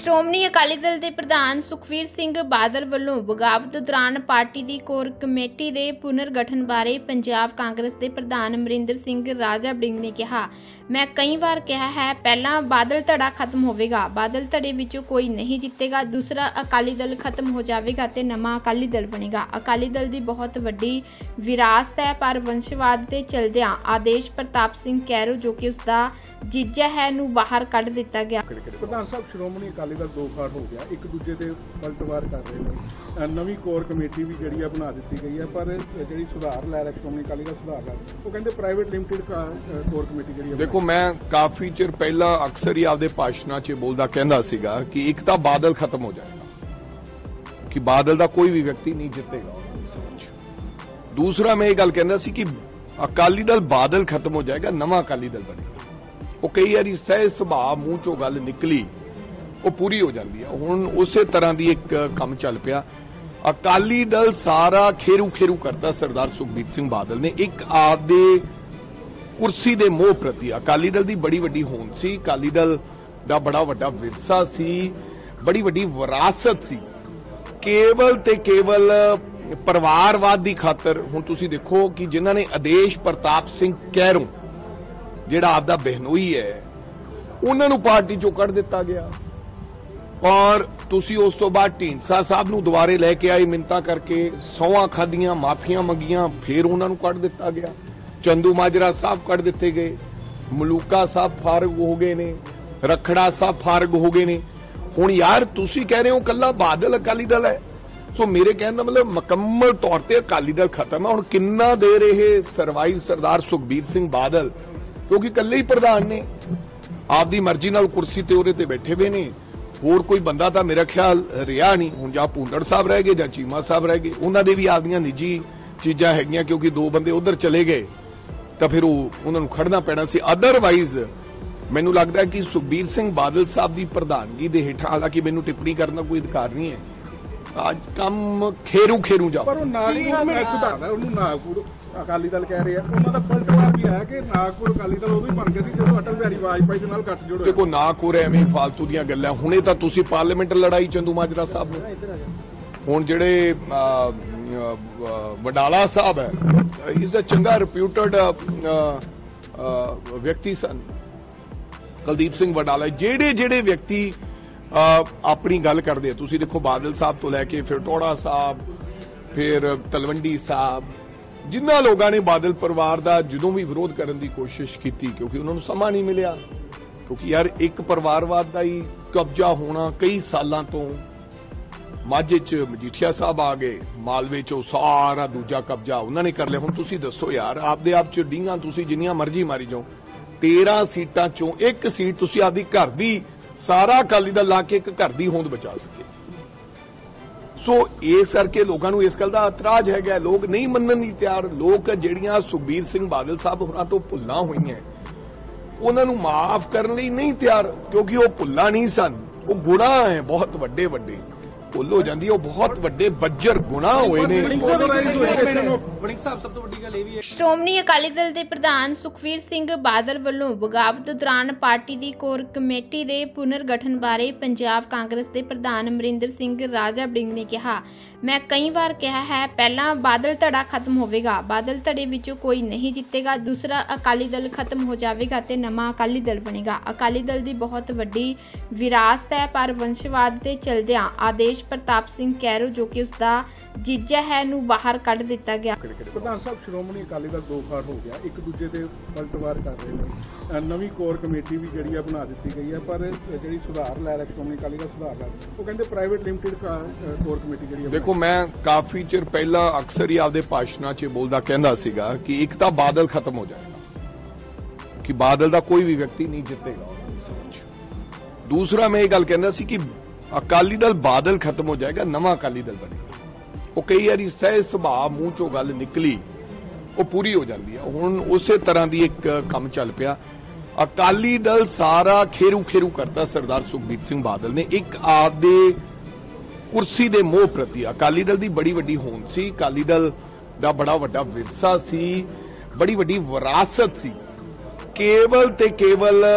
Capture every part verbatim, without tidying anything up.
ਸ਼੍ਰੋਮਣੀ ਅਕਾਲੀ ਦਲ ਦੇ ਪ੍ਰਧਾਨ ਸੁਖਬੀਰ ਸਿੰਘ ਬਾਦਲ ਵੱਲੋਂ ਬਗਾਵਤ ਦੌਰਾਨ ਪਾਰਟੀ ਦੀ ਕੋਰ ਕਮੇਟੀ ਦੇ ਪੁਨਰਗਠਨ ਬਾਰੇ ਪੰਜਾਬ ਕਾਂਗਰਸ ਦੇ ਪ੍ਰਧਾਨ ਅਮਰਿੰਦਰ ਸਿੰਘ ਰਾਜਾ ਵੜਿੰਗ ਨੇ ਕਿਹਾ, ਮੈਂ ਕਈ ਵਾਰ ਕਿਹਾ ਹੈ, ਪਹਿਲਾਂ ਬਾਦਲ ਧੜਾ ਖਤਮ ਹੋਵੇਗਾ, ਬਾਦਲ ਧੜੇ ਵਿੱਚੋਂ ਕੋਈ ਨਹੀਂ ਜਿੱਤੇਗਾ, ਦੂਸਰਾ ਅਕਾਲੀ ਦਲ ਖਤਮ ਹੋ ਜਾਵੇਗਾ ਤੇ ਨਵਾਂ ਅਕਾਲੀ ਦਲ ਬਣੇਗਾ। ਅਕਾਲੀ ਦਲ ਦੀ ਬਹੁਤ ਵੱਡੀ ਵਿਰਾਸਤ ਹੈ, ਪਰ ਵੰਸ਼ਵਾਦ ਦੇ ਚਲਦਿਆਂ ਆਦੇਸ਼ ਪ੍ਰਤਾਪ ਸਿੰਘ ਕੈਰੋ ਜੋ ਕਿ ਉਸਦਾ ਜੀਜਾ ਹੈ ਨੂੰ ਬਾਹਰ ਕੱਢ ਦਿੱਤਾ ਗਿਆ। ਪ੍ਰਧਾਨ ਸਾਹਿਬ, ਸ਼੍ਰੋਮਣੀ ਅਕਾਲੀ ਦਲ ਦੋ ਖਾੜ ਹੋ ਗਿਆ, ਇੱਕ ਦੂਜੇ ਤੇ ਪਲਟਵਾਰ ਕਰ ਰਹੇ ਨੇ। ਨਵੀਂ ਕੋਰ ਕਮੇਟੀ ਵੀ ਜਿਹੜੀ ਆ ਬਣਾ ਦਿੱਤੀ ਗਈ ਹੈ, ਪਰ ਜਿਹੜੀ ਸੁਧਾਰ ਲੈ ਰਿਹਾ ਸ਼੍ਰੋਮਣੀ ਅਕਾਲੀ ਦਲ ਸੁਧਾਰ ਲੈ ਉਹ ਕਹਿੰਦੇ ਪ੍ਰਾਈਵੇਟ ਲਿਮਟਿਡ ਕੋਰ ਕਮੇਟੀ ਜਿਹੜੀ। ਦੇਖੋ, ਮੈਂ ਕਾਫੀ ਚਿਰ ਪਹਿਲਾਂ ਅਕਸਰ ਹੀ ਆਪਦੇ ਭਾਸ਼ਣਾਂ 'ਚ ਬੋਲਦਾ ਕਹਿੰਦਾ ਸੀਗਾ ਕਿ ਇੱਕ ਤਾਂ ਬਾਦਲ ਖਤਮ ਹੋ ਜਾਏਗਾ, ਕਿ ਬਾਦਲ ਦਾ ਕੋਈ ਵੀ ਵਿਅਕਤੀ ਨਹੀਂ ਜਿੱਤੇਗਾ ਉਹਨਾਂ ਦੀ ਸਮਝ। ਦੂਸਰਾ ਮੈਂ ਇਹ ਗੱਲ ਕਹਿੰਦਾ ਸੀ ਕਿ ਅਕਾਲੀ ਦਲ ਬਾਦਲ ਖਤਮ ਹੋ ਜਾਏਗਾ, ਨਵਾਂ ਅਕਾਲੀ ਦਲ ਬਣੇਗਾ। ਉਹ ਕਈ ਵਾਰੀ ਸਹਿ ਸੁਭਾਅ ਮੂੰਹ ਚੋਂ ਗੱਲ ਨਿਕਲੀ ਉਹ ਪੂਰੀ ਹੋ ਜਾਂਦੀ ਹੈ। ਹੁਣ ਉਸੇ ਤਰ੍ਹਾਂ ਦੀ ਇੱਕ ਕੰਮ ਚੱਲ ਪਿਆ। ਅਕਾਲੀ ਦਲ ਸਾਰਾ ਖੇਰੂ ਖੇਰੂ ਕਰਦਾ ਸਰਦਾਰ ਸੁਖਬੀਰ ਸਿੰਘ ਬਾਦਲ ਨੇ ਇੱਕ ਆਪਦੇ ਕੁਰਸੀ ਦੇ ਮੋਹ ਪ੍ਰਤੀ। ਅਕਾਲੀ ਦਲ ਦੀ ਬੜੀ ਵੱਡੀ ਹੋਂਦ ਸੀ, ਅਕਾਲੀ ਦਲ ਦਾ ਬੜਾ ਵੱਡਾ ਵਿਰਸਾ ਸੀ, ਬੜੀ ਵੱਡੀ ਵਿਰਾਸਤ ਸੀ। ਕੇਵਲ ਤੇ ਕੇਵਲ ਪਰਿਵਾਰਵਾਦ ਦੀ ਖਾਤਰ ਹੁਣ ਤੁਸੀਂ ਦੇਖੋ ਕਿ ਜਿਨ੍ਹਾਂ ਨੇ ਆਦੇਸ਼ ਪ੍ਰਤਾਪ ਸਿੰਘ ਕੈਰੋ ਜਿਹੜਾ ਆਪਦਾ ਬਹਿਨੋਈ ਹੈ ਉਹਨਾਂ ਨੂੰ ਪਾਰਟੀ ਚੋਂ ਕੱਢ ਦਿੱਤਾ ਗਿਆ, ਔਰ ਤੁਸੀਂ ਉਸ ਤੋਂ ਬਾਅਦ ਢੀਂਡਸਾ ਸਾਹਿਬ ਨੂੰ ਦੁਬਾਰੇ ਲੈ ਕੇ ਆਏ ਮਿੰਨਤਾਂ ਕਰਕੇ, ਸੌਆਂ ਖਾਧੀਆਂ, ਮਾਫੀਆਂ ਮੰਗੀਆਂ, ਫਿਰ ਉਹਨਾਂ ਨੂੰ ਕੱਢ ਦਿੱਤਾ ਗਿਆ। ਚੰਦੂ ਮਾਜਰਾ ਸਾਹਿਬ ਕੱਢ ਦਿੱਤੇ ਗਏ, ਮਲੂਕਾ ਸਾਹਿਬ ਫਾਰਗ ਹੋ ਗਏ ਨੇ, ਰਖੜਾ ਸਾਹਿਬ ਫਾਰਗ ਹੋ ਗਏ ਨੇ। ਹੁਣ ਯਾਰ ਤੁਸੀਂ ਕਹਿ ਰਹੇ ਹੋ ਕੱਲਾ ਬਾਦਲ ਅਕਾਲੀ ਦਲ ਹੈ, ਸੋ ਮੇਰੇ ਕਹਿਣ ਦਾ ਮਤਲਬ ਮੁਕੰਮਲ ਤੌਰ ਤੇ ਅਕਾਲੀ ਦਲ ਖਤਮ ਹੈ। ਹੁਣ ਕਿੰਨਾ ਦੇਰ ਇਹ ਸਰਵਾਈਵ ਸਰਦਾਰ ਸੁਖਬੀਰ ਸਿੰਘ ਬਾਦਲ, ਕਿਉਂਕਿ ਇਕੱਲੇ ਹੀ ਪ੍ਰਧਾਨ ਨੇ, ਆਪਦੀ ਮਰਜ਼ੀ ਨਾਲ ਕੁਰਸੀ ਤੇ ਉਹਦੇ ਤੇ ਬੈਠੇ ਹੋਏ ਨੇ, ਹੋਰ ਕੋਈ ਬੰਦਾ ਤਾਂ ਮੇਰਾ ਖਿਆਲ ਰਿਹਾ ਨਹੀਂ। ਹੁਣ ਜਾਂ ਭੂੰਦੜ ਸਾਹਿਬ ਰਹਿ ਗਏ ਜਾਂ ਚੀਮਾ ਸਾਹਿਬ ਰਹਿ ਗਏ, ਉਹਨਾਂ ਦੇ ਵੀ ਆਪਦੀਆਂ ਨਿੱਜੀ ਚੀਜ਼ਾਂ ਹੈਗੀਆਂ, ਕਿਉਂਕਿ ਦੋ ਬੰਦੇ ਉਧਰ ਚਲੇ ਗਏ ਤਾਂ ਫਿਰ ਉਹ ਉਹਨਾਂ ਨੂੰ ਖੜਨਾ ਪੈਣਾ ਸੀ। ਅਦਰਵਾਈਜ਼ ਮੈਨੂੰ ਲੱਗਦਾ ਕਿ ਸੁਖਬੀਰ ਸਿੰਘ ਬਾਦਲ ਸਾਹਿਬ ਦੀ ਪ੍ਰਧਾਨਗੀ ਦੇ ਹੇਠਾਂ, ਹਾਲਾਂਕਿ ਮੈਨੂੰ ਟਿੱਪਣੀ ਕਰਨ ਦਾ ਕੋਈ ਅਧਿਕਾਰ ਨਹੀਂ ਹੈ, ਅੱਜ ਕੰਮ ਖੇਰੂ ਖੇਰੂ ਜਾ। ਪਰ ਉਹ ਨਾਗਪੁਰ ਮੈਂ ਸੁਧਾਰਦਾ, ਉਹਨੂੰ ਨਾਗਪੁਰ ਅਕਾਲੀ ਦਲ ਕਹਿ ਰਹੇ ਆ, ਉਹਨਾਂ ਦਾ ਪਲਟਵਾਰ ਵੀ ਹੈ ਕਿ ਨਾਗਪੁਰ ਅਕਾਲੀ ਦਲ ਉਦੋਂ ਹੀ ਬਣ ਗਿਆ ਸੀ ਜਦੋਂ ਅਟਲ ਬਿਹਾਰੀ ਵਾਜਪਾਈ ਦੇ ਨਾਲ ਗੱਠ ਜੋੜ ਹੋਇਆ। ਦੇਖੋ, ਨਾਗਪੁਰ ਐਵੇਂ ਫਾਲਤੂ ਦੀਆਂ ਗੱਲਾਂ। ਹੁਣੇ ਤਾਂ ਤੁਸੀਂ ਪਾਰਲੀਮੈਂਟ ਲੜਾਈ ਚੰਦੂ ਮਾਜਰਾ ਸਾਹਿਬ ਨੂੰ, ਹੁਣ ਜਿਹੜੇ ਵਡਾਲਾ ਸਾਹਿਬ ਹੈ, ਇਸ ਦਾ ਚੰਗਾ ਰਿਪਿਊਟਡ ਵਿਅਕਤੀ ਸਨ, ਕੁਲਦੀਪ ਸਿੰਘ ਵਡਾਲਾ, ਜਿਹੜੇ ਜਿਹੜੇ ਵਿਅਕਤੀ ਆਪਣੀ ਗੱਲ ਕਰਦੇ ਆ, ਤੁਸੀਂ ਦੇਖੋ ਬਾਦਲ ਸਾਹਿਬ ਤੋਂ ਲੈ ਕੇ ਫਿਰ ਟੋੜਾ ਸਾਹਿਬ, ਫਿਰ ਤਲਵੰਡੀ ਸਾਹਿਬ, ਜਿਨ੍ਹਾਂ ਲੋਕਾਂ ਨੇ ਬਾਦਲ ਪਰਿਵਾਰ ਦਾ ਜਦੋਂ ਵੀ ਵਿਰੋਧ ਕਰਨ ਦੀ ਕੋਸ਼ਿਸ਼ ਕੀਤੀ, ਕਿਉਂਕਿ ਉਹਨਾਂ ਨੂੰ ਸਮਾਂ ਨਹੀਂ ਮਿਲਿਆ, ਕਿਉਂਕਿ ਯਾਰ ਇੱਕ ਪਰਿਵਾਰਵਾਦ ਦਾ ਹੀ ਕਬਜ਼ਾ ਹੋਣਾ ਕਈ ਸਾਲਾਂ ਤੋਂ। ਮਾਝੇ 'ਚ ਮਜੀਠੀਆ ਸਾਹਿਬ ਆ ਗਏ, ਮਾਲਵੇ 'ਚੋਂ ਸਾਰਾ ਦੂਜਾ ਕਬਜ਼ਾ ਉਹਨਾਂ ਨੇ ਕਰ ਲਿਆ। ਹੁਣ ਤੁਸੀਂ ਦੱਸੋ ਯਾਰ, ਆਪਦੇ ਆਪ 'ਚ ਡੀਂਗਾਂ ਤੁਸੀਂ ਜਿੰਨੀਆਂ ਮਰਜ਼ੀ ਮਾਰੀ ਜਾਓ, ਤੇਰਾਂ ਸੀਟਾਂ 'ਚੋਂ ਇੱਕ ਸੀਟ ਤੁਸੀਂ ਆਪਦੀ ਘਰ ਦੀ, ਸਾਰਾ ਅਕਾਲੀ ਦਲ ਲਾ ਕੇ ਇੱਕ ਘਰ ਦੀ ਹੋਂਦ ਬਚਾ ਸਕੇ। ਸੋ ਇਸ ਕਰਕੇ ਲੋਕਾਂ ਨੂੰ ਇਸ ਗੱਲ ਦਾ ਇਤਰਾਜ਼ ਹੈਗਾ, ਲੋਕ ਨਹੀਂ ਮੰਨਣ ਦੀ ਤਿਆਰ। ਲੋਕ ਜਿਹੜੀਆਂ ਸੁਖਬੀਰ ਸਿੰਘ ਬਾਦਲ ਸਾਹਿਬ ਹੋਰਾਂ ਤੋਂ ਭੁੱਲਾਂ ਹੋਈਆਂ ਉਹਨਾਂ ਨੂੰ ਮਾਫ ਕਰਨ ਲਈ ਨਹੀਂ ਤਿਆਰ, ਕਿਉਂਕਿ ਉਹ ਭੁੱਲਾਂ ਨਹੀਂ ਸਨ, ਉਹ ਗੁਨਾਹ ਹੈ ਬਹੁਤ ਵੱਡੇ ਵੱਡੇ। ਭੁੱਲ ਹੋ ਜਾਂਦੀ, ਉਹ ਬਹੁਤ ਵੱਡੇ ਬੱਜਰ ਗੁਨਾਹ ਹੋਏ ਨੇ। ਸ਼੍ਰੋਮਣੀ ਅਕਾਲੀ ਦਲ ਦੇ ਪ੍ਰਧਾਨ ਸੁਖਬੀਰ ਸਿੰਘ ਬਾਦਲ ਵੱਲੋਂ ਬਗਾਵਤ ਦੌਰਾਨ ਪਾਰਟੀ ਦੀ ਕੋਰ ਕਮੇਟੀ ਦੇ ਪੁਨਰਗਠਨ ਬਾਰੇ ਪੰਜਾਬ ਕਾਂਗਰਸ ਦੇ ਪ੍ਰਧਾਨ ਅਮਰਿੰਦਰ ਸਿੰਘ ਰਾਜਾ ਵੜਿੰਗ ਨੇ ਕਿਹਾ, ਮੈਂ ਕਈ ਵਾਰ ਕਿਹਾ ਹੈ, ਪਹਿਲਾਂ ਬਾਦਲ ਧੜਾ ਖਤਮ ਹੋਵੇਗਾ, ਬਾਦਲ ਧੜੇ ਵਿੱਚੋਂ ਕੋਈ ਨਹੀਂ ਜਿੱਤੇਗਾ, ਦੂਸਰਾ ਅਕਾਲੀ ਦਲ ਖਤਮ ਹੋ ਜਾਵੇਗਾ ਤੇ ਨਵਾਂ ਅਕਾਲੀ ਦਲ ਬਣੇਗਾ। ਅਕਾਲੀ ਦਲ ਦੀ ਬਹੁਤ ਵੱਡੀ ਵਿਰਾਸਤ ਹੈ, ਪਰ ਵੰਸ਼ਵਾਦ ਦੇ ਚਲਦਿਆਂ ਆਦੇਸ਼ ਪ੍ਰਤਾਪ ਸਿੰਘ ਕੈਰੋ ਜੋ ਕਿ ਉਸਦਾ ਜੀਜਾ ਹੈ ਨੂੰ ਬਾਹਰ ਕੱਢ ਦਿੱਤਾ ਗਿਆ। ਪ੍ਰਧਾਨ ਸਾਹਿਬ, ਸ਼੍ਰੋਮਣੀ ਅਕਾਲੀ ਦਲ ਦੋ ਖਾੜ ਹੋ ਗਿਆ, ਇੱਕ ਦੂਜੇ ਤੇ ਪਲਟਵਾਰ ਕਰ ਰਹੇ ਨੇ। ਨਵੀਂ ਕੋਰ ਕਮੇਟੀ ਵੀ ਜਿਹੜੀ ਆ ਬਣਾ ਦਿੱਤੀ ਗਈ ਹੈ, ਪਰ ਜਿਹੜੀ ਸੁਧਾਰ ਲੈ ਰਿਹਾ ਸ਼੍ਰੋਮਣੀ ਅਕਾਲੀ ਦਲ ਸੁਧਾਰ ਲੈ ਉਹ ਕਹਿੰਦੇ ਪ੍ਰਾਈਵੇਟ ਲਿਮਟਿਡ ਕੋਰ ਕਮੇਟੀ ਜਿਹੜੀ। ਦੇਖੋ, ਮੈਂ ਕਾਫੀ ਚਿਰ ਪਹਿਲਾਂ ਅਕਸਰ ਹੀ ਆਪਦੇ ਭਾਸ਼ਣਾਂ 'ਚ ਬੋਲਦਾ ਕਹਿੰਦਾ ਸੀਗਾ ਕਿ ਇੱਕ ਤਾਂ ਬਾਦਲ ਖਤਮ ਹੋ ਜਾਏਗਾ, ਕਿ ਬਾਦਲ ਦਾ ਕੋਈ ਵੀ ਵਿਅਕਤੀ ਨਹੀਂ ਜਿੱਤੇਗਾ ਉਹਨਾਂ ਦੀ ਸਮਝ। ਦੂਸਰਾ ਮੈਂ ਇਹ ਗੱਲ ਕਹਿੰਦਾ ਸੀ ਕਿ ਅਕਾਲੀ ਦਲ ਬਾਦਲ ਖਤਮ ਹੋ ਜਾਏਗਾ, ਨਵਾਂ ਅਕਾਲੀ ਦਲ ਬਣੇਗਾ। ਉਹ ਕਈ ਵਾਰੀ ਸਹਿ ਸੁਭਾਅ ਮੂੰਹ ਚੋਂ ਗੱਲ ਨਿਕਲੀ ਉਹ ਪੂਰੀ ਹੋ ਜਾਂਦੀ ਹੈ। ਹੁਣ ਉਸੇ ਤਰ੍ਹਾਂ ਦੀ ਇੱਕ ਕੰਮ ਚੱਲ ਪਿਆ। ਅਕਾਲੀ ਦਲ ਸਾਰਾ ਖੇਰੂ ਖੇਰੂ ਕਰਦਾ ਸਰਦਾਰ ਸੁਖਬੀਰ ਸਿੰਘ ਬਾਦਲ ਨੇ ਇੱਕ ਆਪਦੇ ਕੁਰਸੀ ਦੇ ਮੋਹ ਪ੍ਰਤੀ। ਅਕਾਲੀ ਦਲ ਦੀ ਬੜੀ ਵੱਡੀ ਹੋਂਦ ਸੀ, ਅਕਾਲੀ ਦਲ ਦਾ ਬੜਾ ਵੱਡਾ ਵਿਰਸਾ ਸੀ, ਬੜੀ ਵੱਡੀ ਵਿਰਾਸਤ ਸੀ। ਕੇਵਲ ਤੇ ਕੇਵਲ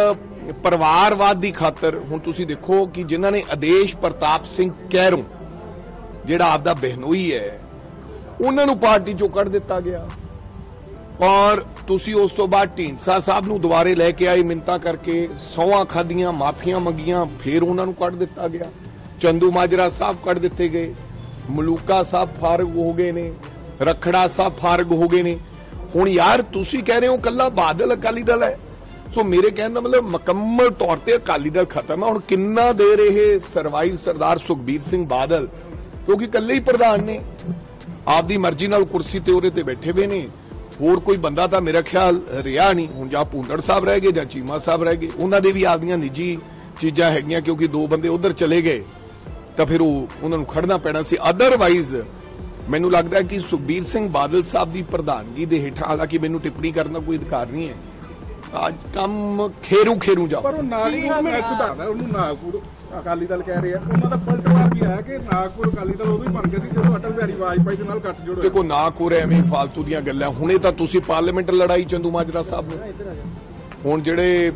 ਪਰਿਵਾਰਵਾਦ ਦੀ ਖਾਤਰ ਹੁਣ ਤੁਸੀਂ ਦੇਖੋ ਕਿ ਜਿਨ੍ਹਾਂ ਨੇ ਆਦੇਸ਼ ਪ੍ਰਤਾਪ ਸਿੰਘ ਕੈਰੋਂ ਜਿਹੜਾ ਆਪਦਾ ਬਹਿਨੋਈ ਹੈ ਉਹਨਾਂ ਨੂੰ ਪਾਰਟੀ ਚੋਂ ਕੱਢ ਦਿੱਤਾ ਗਿਆ ਔਰ ਤੁਸੀਂ ਉਸ ਤੋਂ ਬਾਅਦ ਢੀਂਡਸਾ ਸਾਹਿਬ ਨੂੰ ਦੁਬਾਰੇ ਲੈ ਕੇ ਆਏ ਮਿੰਤਾ ਕਰਕੇ ਸੌਹਾਂ ਖਾਧੀਆਂ ਮਾਫੀਆਂ ਮੰਗੀਆਂ ਫਿਰ ਉਹਨਾਂ ਨੂੰ ਕੱਢ ਦਿੱਤਾ ਗਿਆ ਚੰਦੂ ਮਾਜਰਾ ਸਾਹਿਬ ਕੱਢ ਦਿੱਤੇ ਗਏ ਮਲੂਕਾ ਸਾਹਿਬ ਫਾਰਗ ਹੋ ਗਏ ਨੇ ਰਖੜਾ ਸਾਹਿਬ ਫਾਰਗ ਹੋ ਗਏ ਨੇ ਹੁਣ ਯਾਰ ਤੁਸੀਂ ਕਹਿ ਰਹੇ ਹੋ ਕੱਲਾ ਬਾਦਲ ਅਕਾਲੀ ਦਲ ਹੈ ਸੋ ਮੇਰੇ ਕਹਿਣ ਦਾ ਮਤਲਬ ਮੁਕੰਮਲ ਤੌਰ ਤੇ ਅਕਾਲੀ ਦਲ ਖਤਮ ਹੈ ਹੁਣ ਕਿੰਨਾ ਦੇਰ ਇਹ ਸਰਵਾਈਵ ਸਰਦਾਰ ਸੁਖਬੀਰ ਸਿੰਘ ਬਾਦਲ ਕਿਉਂਕਿ ਇਕੱਲੇ ਹੀ ਪ੍ਰਧਾਨ ਨੇ ਆਪਦੀ ਮਰਜ਼ੀ ਨਾਲ ਕੁਰਸੀ ਤੇ ਉਹਦੇ ਤੇ ਬੈਠੇ ਹੋਏ ਨੇ ਹੋਰ ਕੋਈ ਬੰਦਾ ਤਾਂ ਮੇਰਾ ਖਿਆਲ ਰਿਹਾ ਨਹੀਂ ਹੁਣ ਜਾਂ ਭੂੰਦੜ ਸਾਹਿਬ ਰਹਿ ਗਏ ਜਾਂ ਚੀਮਾ ਸਾਹਿਬ ਰਹਿ ਗਏ ਉਹਨਾਂ ਦੇ ਵੀ ਆਪਦੀਆਂ ਨਿੱਜੀ ਚੀਜ਼ਾਂ ਹੈਗੀਆਂ ਕਿਉਂਕਿ ਦੋ ਬੰਦੇ ਉਧਰ ਚਲੇ ਗਏ ਤਾਂ ਫਿਰ ਉਹ ਉਹਨਾਂ ਨੂੰ ਖੜਨਾ ਪੈਣਾ ਸੀ ਅਦਰਵਾਈਜ਼ ਮੈਨੂੰ ਲੱਗਦਾ ਕਿ ਸੁਖਬੀਰ ਸਿੰਘ ਬਾਦਲ ਸਾਹਿਬ ਦੀ ਪ੍ਰਧਾਨਗੀ ਦੇ ਹੇਠਾਂ ਹਾਲਾਂਕਿ ਮੈਨੂੰ ਟਿੱਪਣੀ ਕਰਨ ਦਾ ਕੋਈ ਅਧਿਕਾਰ ਨਹੀਂ ਹੈ ਅੱਜ ਕੰਮ ਖੇਰੂ ਖੇਰੂ ਜਾ ਪਰ ਉਹ ਨਾਗਪੁਰ ਮੈਂ ਸੁਧਾਰਦਾ ਉਹਨੂੰ ਨਾਗਪੁਰ ਅਕਾਲੀ ਦਲ ਕਹਿ ਰਹੇ ਆ ਉਹਨਾਂ ਦਾ ਪਲਟਵਾਰ ਵੀ ਹੈ ਕਿ ਨਾਗਪੁਰ ਅਕਾਲੀ ਦਲ ਉਦੋਂ ਹੀ ਬਣ ਗਿਆ ਸੀ ਜਦੋਂ ਅਟਲ ਬਿਹਾਰੀ ਵਾਜਪਾਈ ਦੇ ਨਾਲ ਗੱਠ ਜੋੜ ਹੋਇਆ ਦੇਖੋ ਨਾ ਕੋਰੇ ਐਵੇਂ ਫਾਲਤੂ ਦੀਆਂ ਗੱਲਾਂ ਹੁਣੇ ਤਾਂ ਤੁਸੀਂ ਪਾਰਲੀਮੈਂਟ ਲੜਾਈ ਚੰਦੂ ਮਾਜਰਾ ਸਾਹਿਬ ਨੂੰ ਹੁਣ ਜਿਹੜੇ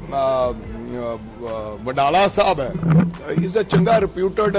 ਵਡਾਲਾ ਸਾਹਿਬ ਹੈ ਇਸ ਦਾ ਚੰਗਾ ਰਿਪਿਊਟਡ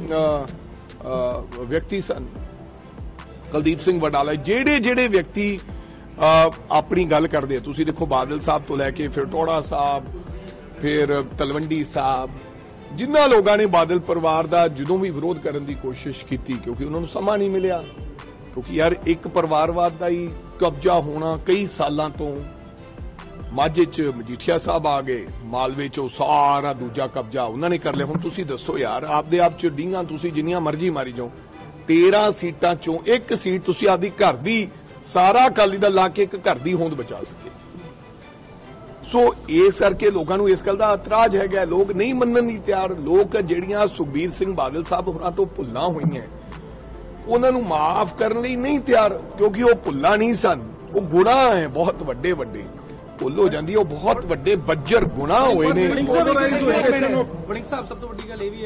ਵਿਅਕਤੀ ਸਨ ਕੁਲਦੀਪ ਸਿੰਘ ਵਡਾਲਾ ਜਿਹੜੇ ਜਿਹੜੇ ਵਿਅਕਤੀ ਆਪਣੀ ਗੱਲ ਕਰਦੇ ਆ ਤੁਸੀਂ ਦੇਖੋ ਬਾਦਲ ਸਾਹਿਬ ਤੋਂ ਲੈ ਕੇ ਫਿਰ ਟੋੜਾ ਸਾਹਿਬ ਫਿਰ ਤਲਵੰਡੀ ਸਾਹਿਬ ਜਿਨ੍ਹਾਂ ਲੋਕਾਂ ਨੇ ਬਾਦਲ ਪਰਿਵਾਰ ਦਾ ਜਦੋਂ ਵੀ ਵਿਰੋਧ ਕਰਨ ਦੀ ਕੋਸ਼ਿਸ਼ ਕੀਤੀ ਕਿਉਂਕਿ ਉਹਨਾਂ ਨੂੰ ਸਮਾਂ ਨਹੀਂ ਮਿਲਿਆ ਕਿਉਂਕਿ ਯਾਰ ਇੱਕ ਪਰਿਵਾਰਵਾਦ ਦਾ ਹੀ ਕਬਜ਼ਾ ਹੋਣਾ ਕਈ ਸਾਲਾਂ ਤੋਂ ਮਾਝੇ 'ਚ ਮਜੀਠੀਆ ਸਾਹਿਬ ਆ ਗਏ ਮਾਲਵੇ 'ਚੋਂ ਸਾਰਾ ਦੂਜਾ ਕਬਜ਼ਾ ਉਹਨਾਂ ਨੇ ਕਰ ਲਿਆ ਹੁਣ ਤੁਸੀਂ ਦੱਸੋ ਯਾਰ ਆਪਦੇ ਆਪ 'ਚ ਡੀਂਗਾਂ ਤੁਸੀਂ ਜਿੰਨੀਆਂ ਮਰਜ਼ੀ ਮਾਰੀ ਜਾਓ ਤੇਰਾਂ ਸੀਟਾਂ 'ਚੋਂ ਇੱਕ ਸੀਟ ਤੁਸੀਂ ਆਪਦੀ ਘਰ ਦੀ ਸਾਰਾ ਅਕਾਲੀ ਦਲ ਲਾ ਕੇ ਇੱਕ ਘਰ ਦੀ ਹੋਂਦ ਬਚਾ ਸਕੇ ਸੋ ਇਸ ਕਰਕੇ ਲੋਕਾਂ ਨੂੰ ਇਸ ਗੱਲ ਦਾ ਇਤਰਾਜ਼ ਹੈਗਾ ਲੋਕ ਨਹੀਂ ਮੰਨਣ ਨਹੀਂ ਤਿਆਰ ਲੋਕ ਜਿਹੜੀਆਂ ਸੁਖਬੀਰ ਸਿੰਘ ਬਾਦਲ ਸਾਹਿਬ ਹੋਰਾਂ ਤੋਂ ਭੁੱਲਾਂ ਹੋਈਆਂ ਉਹਨਾਂ ਨੂੰ ਮਾਫ ਕਰਨ ਲਈ ਨਹੀਂ ਤਿਆਰ ਕਿਉਂਕਿ ਉਹ ਭੁੱਲਾਂ ਨਹੀਂ ਸਨ ਉਹ ਗੁਨਾਹ ਹੈ ਬਹੁਤ ਵੱਡੇ ਵੱਡੇ ਭੁੱਲ ਹੋ ਜਾਂਦੀ ਉਹ ਬਹੁਤ ਵੱਡੇ ਬੱਜਰ ਗੁਨਾਹ ਹੋਏ ਨੇ ਵੜਿੰਗ ਸਾਹਿਬ ਸਭ ਤੋਂ ਵੱਡੀ ਗੱਲ ਇਹ ਵੀ ਹੈ